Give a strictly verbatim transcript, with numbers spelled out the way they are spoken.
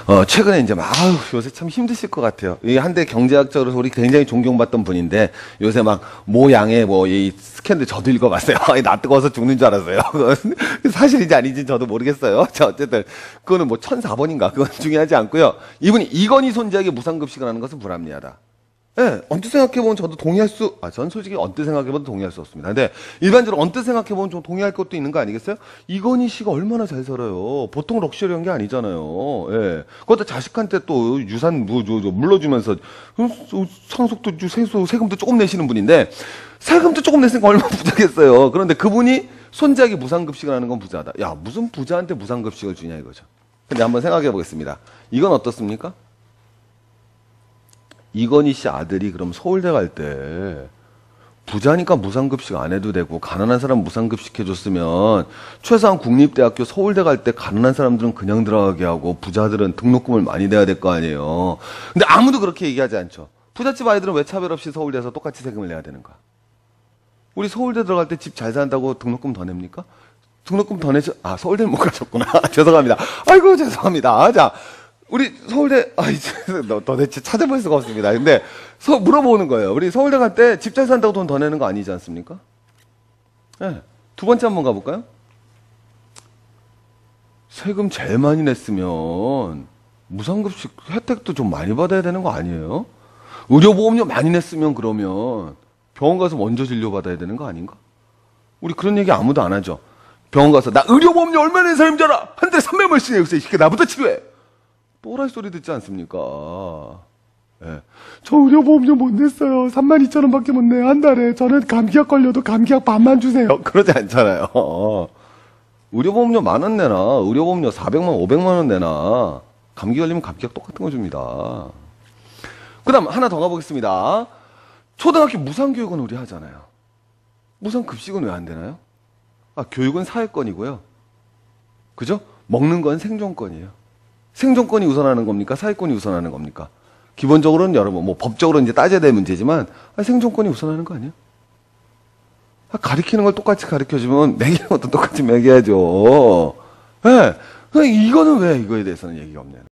어, 최근에 이제 막, 아유, 요새 참 힘드실 것 같아요. 이 한때 경제학자로서 우리 굉장히 존경받던 분인데, 요새 막, 모양의 뭐, 이 스캔들 저도 읽어봤어요. 나 뜨거워서 죽는 줄 알았어요. 사실인지 아닌지 저도 모르겠어요. 자, 어쨌든, 그거는 뭐, 천사 번인가? 그건 중요하지 않고요. 이분이 이건희 손재에게 무상급식을 하는 것은 불합리하다. 예, 네, 언뜻 생각해보면 저도 동의할 수, 아, 전 솔직히 언뜻 생각해봐도 동의할 수 없습니다. 근데 일반적으로 언뜻 생각해보면 좀 동의할 것도 있는 거 아니겠어요? 이건희 씨가 얼마나 잘 살아요. 보통 럭셔리한 게 아니잖아요. 예. 네. 그것도 자식한테 또 유산 뭐, 저, 저, 물러주면서 상속도 주, 세수, 세금도 조금 내시는 분인데, 세금도 조금 냈으니까 얼마나 부자겠어요. 그런데 그분이 손자에게 무상급식을 하는 건 부자하다. 야, 무슨 부자한테 무상급식을 주냐 이거죠. 근데 한번 생각해 보겠습니다. 이건 어떻습니까? 이건희 씨 아들이 그럼 서울대 갈 때 부자니까 무상급식 안 해도 되고 가난한 사람 무상급식 해줬으면 최소한 국립대학교 서울대 갈 때 가난한 사람들은 그냥 들어가게 하고 부자들은 등록금을 많이 내야 될 거 아니에요. 근데 아무도 그렇게 얘기하지 않죠. 부잣집 아이들은 왜 차별 없이 서울대에서 똑같이 세금을 내야 되는가? 우리 서울대 들어갈 때 집 잘 산다고 등록금 더 냅니까? 등록금 더 내죠? 아, 서울대는 못 가셨구나. 죄송합니다. 아이고, 죄송합니다. 자. 우리 서울대, 아, 이제, 도대체 찾아볼 수가 없습니다. 근데, 서, 물어보는 거예요. 우리 서울대 갈 때 집 잘 산다고 돈 더 내는 거 아니지 않습니까? 예. 네. 두 번째 한번 가볼까요? 세금 제일 많이 냈으면, 무상급식 혜택도 좀 많이 받아야 되는 거 아니에요? 의료보험료 많이 냈으면 그러면, 병원 가서 먼저 진료받아야 되는 거 아닌가? 우리 그런 얘기 아무도 안 하죠. 병원 가서, 나 의료보험료 얼마나 낸 사람인 줄 알아? 한 달에 삼백만 원씩 내고 있어. 나부터 치료해. 또라이 소리 듣지 않습니까? 예. 저 의료보험료 못 냈어요. 삼만 이천 원밖에 못 내요. 한 달에. 저는 감기약 걸려도 감기약 반만 주세요. 그러지 않잖아요. 의료보험료 만 원 내나, 의료보험료 사백만 원, 오백만 원 내나, 감기 걸리면 감기약 똑같은 거 줍니다. 그 다음 하나 더 가보겠습니다. 초등학교 무상교육은 우리 하잖아요. 무상급식은 왜 안 되나요? 아, 교육은 사회권이고요. 그죠? 먹는 건 생존권이에요. 생존권이 우선하는 겁니까? 사회권이 우선하는 겁니까? 기본적으로는 여러분, 뭐 법적으로 이제 따져야 될 문제지만 아, 생존권이 우선하는 거 아니에요? 아, 가르치는 걸 똑같이 가르쳐주면 먹이는 것도 똑같이 먹여야죠. 예. 네. 이거는 왜 이거에 대해서는 얘기가 없냐?